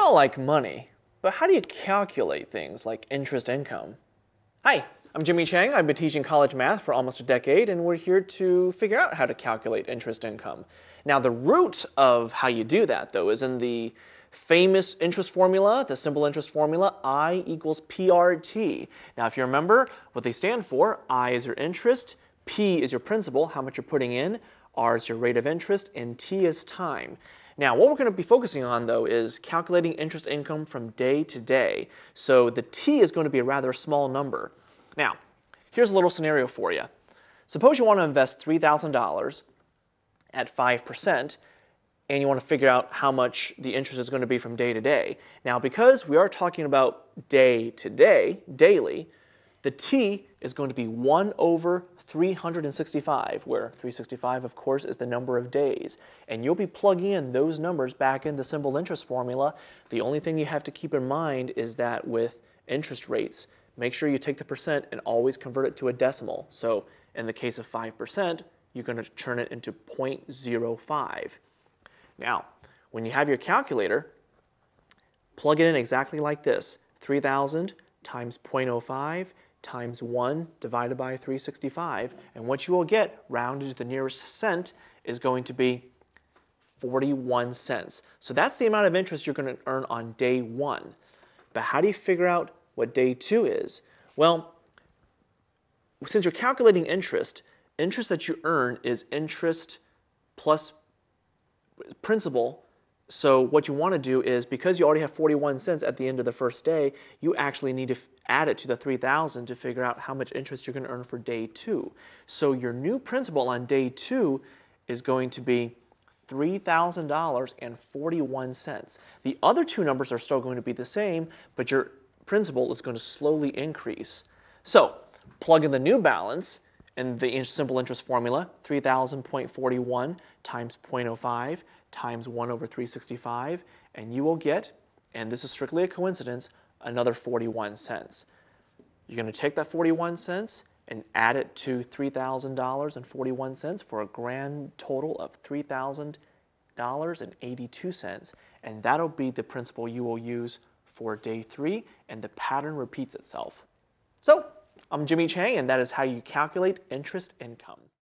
all like money, but how do you calculate things like interest income? Hi, I'm Jimmy Chang. I've been teaching college math for almost a decade, and we're here to figure out how to calculate interest income. Now, the root of how you do that, though, is in the famous interest formula, the simple interest formula, I equals PRT. Now, if you remember what they stand for, I is your interest, P is your principal, how much you're putting in, R is your rate of interest, and T is time. Now, what we're going to be focusing on, though, is calculating interest income from day to day. So the T is going to be a rather small number. Now, here's a little scenario for you. Suppose you want to invest $3,000 at 5%, and you want to figure out how much the interest is going to be from day to day. Now, because we are talking about day to day, daily, the T is going to be 1 over 365, where 365, of course, is the number of days. And you'll be plugging in those numbers back in the simple interest formula. The only thing you have to keep in mind is that with interest rates, make sure you take the percent and always convert it to a decimal. So in the case of 5%, you're going to turn it into 0.05. Now, when you have your calculator, plug it in exactly like this. 3,000 times 0.05 times 1 divided by 365. And what you will get, rounded to the nearest cent, is going to be 41 cents. So that's the amount of interest you're going to earn on day 1. But how do you figure out what day 2 is? Well, since you're calculating interest that you earn is interest plus principal. So what you want to do is, because you already have 41 cents at the end of the first day, you actually need to add it to the 3,000 to figure out how much interest you're going to earn for day 2. So your new principal on day 2 is going to be $3,000.41. The other two numbers are still going to be the same, but your principal is going to slowly increase. So plug in the new balance in the simple interest formula, 3,000.41 times 0.05 times 1 over 365, and you will get, and this is strictly a coincidence, another 41 cents. You're going to take that 41 cents and add it to $3,000.41 for a grand total of $3,000.82, and that'll be the principal you will use for day 3, and the pattern repeats itself. So, I'm Jimmy Chang, and that is how you calculate interest income.